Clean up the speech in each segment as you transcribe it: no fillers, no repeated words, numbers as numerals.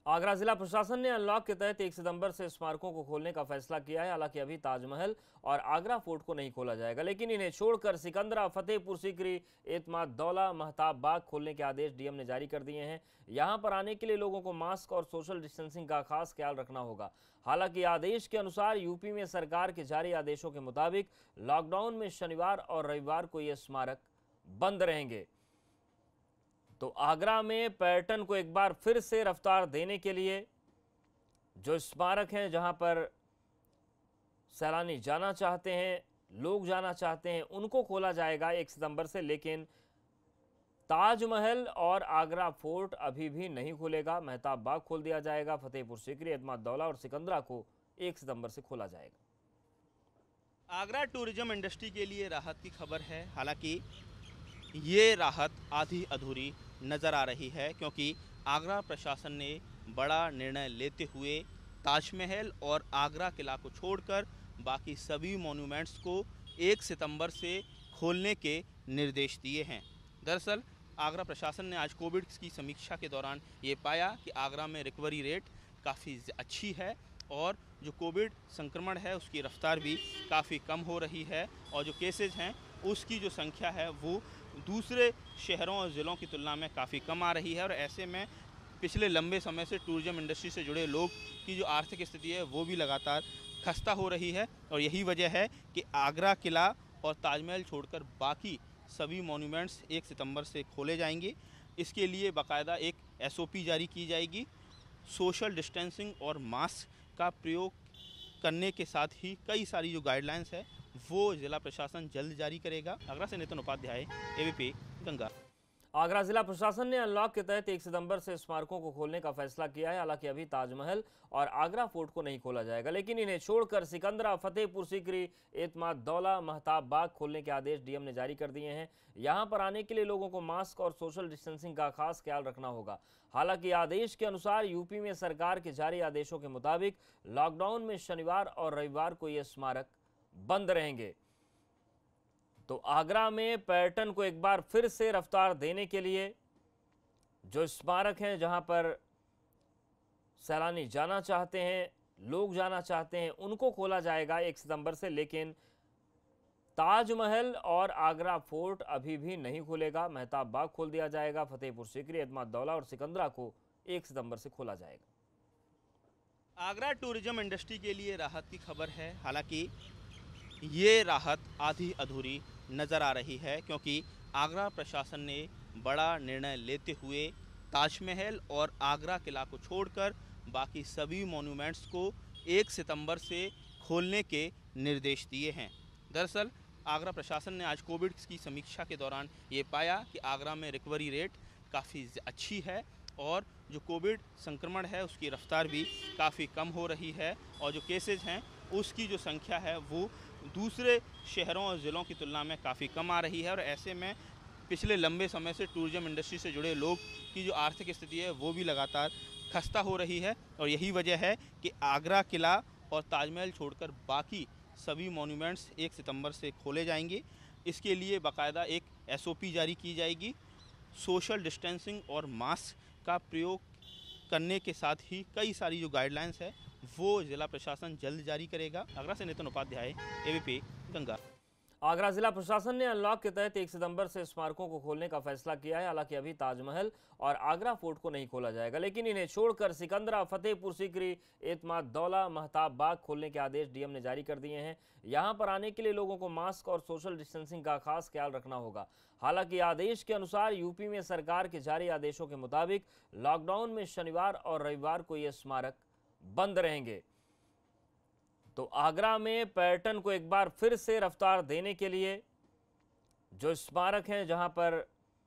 आगरा जिला प्रशासन ने अनलॉक के तहत 1 सितंबर से स्मारकों को खोलने का फैसला किया है। हालांकि अभी ताजमहल और आगरा फोर्ट को नहीं खोला जाएगा, लेकिन इन्हें छोड़कर सिकंदरा, फतेहपुर सीकरी, एतमाद दौला, महताब बाग खोलने के आदेश डीएम ने जारी कर दिए हैं। यहां पर आने के लिए लोगों को मास्क और सोशल डिस्टेंसिंग का खास ख्याल रखना होगा। हालांकि आदेश के अनुसार यूपी में सरकार के जारी आदेशों के मुताबिक लॉकडाउन में शनिवार और रविवार को ये स्मारक बंद रहेंगे। तो आगरा में पर्यटन को एक बार फिर से रफ्तार देने के लिए जो स्मारक हैं, जहां पर सैलानी जाना चाहते हैं, लोग जाना चाहते हैं, उनको खोला जाएगा 1 सितंबर से। लेकिन ताजमहल और आगरा फोर्ट अभी भी नहीं खुलेगा। महताब बाग खोल दिया जाएगा। फतेहपुर सीकरी, एतमाद दौला और सिकंदरा को 1 सितंबर से खोला जाएगा। आगरा टूरिज्म इंडस्ट्री के लिए राहत की खबर है। हालांकि ये राहत आधी अधूरी नज़र आ रही है, क्योंकि आगरा प्रशासन ने बड़ा निर्णय लेते हुए ताजमहल और आगरा किला को छोड़कर बाकी सभी मॉन्यूमेंट्स को 1 सितंबर से खोलने के निर्देश दिए हैं। दरअसल आगरा प्रशासन ने आज कोविड की समीक्षा के दौरान ये पाया कि आगरा में रिकवरी रेट काफ़ी अच्छी है और जो कोविड संक्रमण है उसकी रफ्तार भी काफ़ी कम हो रही है और जो केसेज हैं उसकी जो संख्या है वो दूसरे शहरों और ज़िलों की तुलना में काफ़ी कम आ रही है। और ऐसे में पिछले लंबे समय से टूरिज्म इंडस्ट्री से जुड़े लोग की जो आर्थिक स्थिति है वो भी लगातार खस्ता हो रही है और यही वजह है कि आगरा किला और ताजमहल छोड़कर बाकी सभी मॉन्यूमेंट्स 1 सितंबर से खोले जाएंगे। इसके लिए बाकायदा एक SOP जारी की जाएगी। सोशल डिस्टेंसिंग और मास्क का प्रयोग करने के साथ ही कई सारी जो गाइडलाइंस है वो जिला प्रशासन जल्द जारी करेगा। आगरा से नितिन उपाध्याय, ABP गंगा। आगरा जिला प्रशासन ने अनलॉक के तहत 1 सितंबर से स्मारकों को खोलने का फैसला किया है। हालांकि अभी ताजमहल और आगरा फोर्ट को नहीं खोला जाएगा, लेकिन इन्हें छोड़कर सिकंदरा, फतेहपुर सीकरी, एतमाद दौला, महताब बाग खोलने के आदेश डीएम ने जारी कर दिए हैं। यहां पर आने के लिए लोगों को मास्क और सोशल डिस्टेंसिंग का खास ख्याल रखना होगा। हालांकि आदेश के अनुसार यूपी में सरकार के जारी आदेशों के मुताबिक लॉकडाउन में शनिवार और रविवार को ये स्मारक बंद रहेंगे। तो आगरा में पर्यटन को एक बार फिर से रफ्तार देने के लिए जो स्मारक हैं, जहां पर सैलानी जाना चाहते हैं, लोग जाना चाहते हैं, उनको खोला जाएगा 1 सितंबर से। लेकिन ताजमहल और आगरा फोर्ट अभी भी नहीं खुलेगा। महताब बाग खोल दिया जाएगा। फतेहपुर सीकरी, एतमाद दौला और सिकंदरा को 1 सितंबर से खोला जाएगा। आगरा टूरिज्म इंडस्ट्री के लिए राहत की खबर है। हालांकि ये राहत आधी अधूरी नज़र आ रही है, क्योंकि आगरा प्रशासन ने बड़ा निर्णय लेते हुए ताजमहल और आगरा किला को छोड़कर बाकी सभी मॉन्यूमेंट्स को 1 सितंबर से खोलने के निर्देश दिए हैं। दरअसल आगरा प्रशासन ने आज कोविड की समीक्षा के दौरान ये पाया कि आगरा में रिकवरी रेट काफ़ी अच्छी है और जो कोविड संक्रमण है उसकी रफ्तार भी काफ़ी कम हो रही है और जो केसेज हैं उसकी जो संख्या है वो दूसरे शहरों और ज़िलों की तुलना में काफ़ी कम आ रही है। और ऐसे में पिछले लंबे समय से टूरिज्म इंडस्ट्री से जुड़े लोग की जो आर्थिक स्थिति है वो भी लगातार खस्ता हो रही है और यही वजह है कि आगरा किला और ताजमहल छोड़कर बाकी सभी मॉन्यूमेंट्स 1 सितंबर से खोले जाएंगे। इसके लिए बाकायदा एक SOP जारी की जाएगी। सोशल डिस्टेंसिंग और मास्क का प्रयोग करने के साथ ही कई सारी जो गाइडलाइंस है वो जिला प्रशासन जल्द जारी करेगा। आगरा से नितिन उपाध्याय, ABP गंगा। आगरा जिला प्रशासन ने अनलॉक के तहत 1 सितंबर से स्मारकों को खोलने का फैसला किया है। हालांकि अभी ताजमहल और आगरा फोर्ट को नहीं खोला जाएगा, लेकिन इन्हें छोड़कर सिकंदरा, फतेहपुर सीकरी, एतमाद दौला, महताब बाग खोलने के आदेश डीएम ने जारी कर दिए हैं। यहां पर आने के लिए लोगों को मास्क और सोशल डिस्टेंसिंग का खास ख्याल रखना होगा। हालांकि आदेश के अनुसार यूपी में सरकार के जारी आदेशों के मुताबिक लॉकडाउन में शनिवार और रविवार को ये स्मारक बंद रहेंगे। तो आगरा में पर्यटन को एक बार फिर से रफ्तार देने के लिए जो स्मारक हैं, जहां पर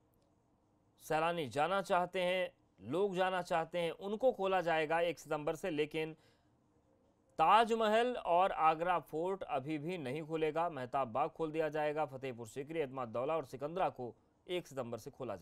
सैलानी जाना चाहते हैं, लोग जाना चाहते हैं, उनको खोला जाएगा 1 सितंबर से। लेकिन ताजमहल और आगरा फोर्ट अभी भी नहीं खुलेगा। महताब बाग खोल दिया जाएगा। फतेहपुर सीकरी, एतमाद दौला और सिकंदरा को 1 सितंबर से खोला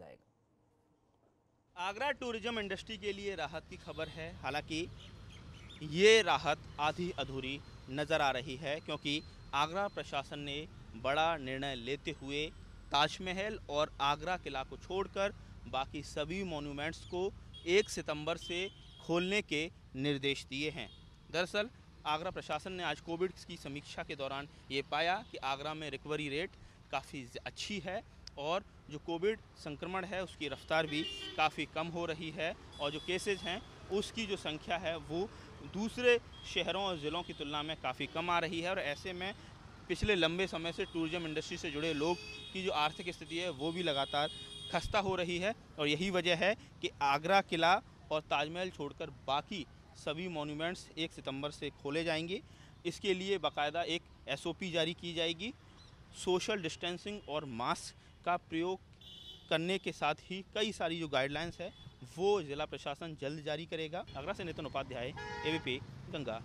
जाएगा। आगरा टूरिज्म इंडस्ट्री के लिए राहत की खबर है। हालांकि ये राहत आधी अधूरी नज़र आ रही है, क्योंकि आगरा प्रशासन ने बड़ा निर्णय लेते हुए ताजमहल और आगरा किला को छोड़कर बाकी सभी मॉन्यूमेंट्स को 1 सितंबर से खोलने के निर्देश दिए हैं। दरअसल आगरा प्रशासन ने आज कोविड की समीक्षा के दौरान ये पाया कि आगरा में रिकवरी रेट काफ़ी अच्छी है और जो कोविड संक्रमण है उसकी रफ्तार भी काफ़ी कम हो रही है और जो केसेज हैं उसकी जो संख्या है वो दूसरे शहरों और ज़िलों की तुलना में काफ़ी कम आ रही है। और ऐसे में पिछले लंबे समय से टूरिज़्म इंडस्ट्री से जुड़े लोग की जो आर्थिक स्थिति है वो भी लगातार खस्ता हो रही है और यही वजह है कि आगरा किला और ताजमहल छोड़कर बाकी सभी मॉन्यूमेंट्स 1 सितंबर से खोले जाएंगे। इसके लिए बाकायदा एक SOP जारी की जाएगी। सोशल डिस्टेंसिंग और मास्क का प्रयोग करने के साथ ही कई सारी जो गाइडलाइंस है वो जिला प्रशासन जल्द जारी करेगा। आगरा से नितिन उपाध्याय, ABP गंगा।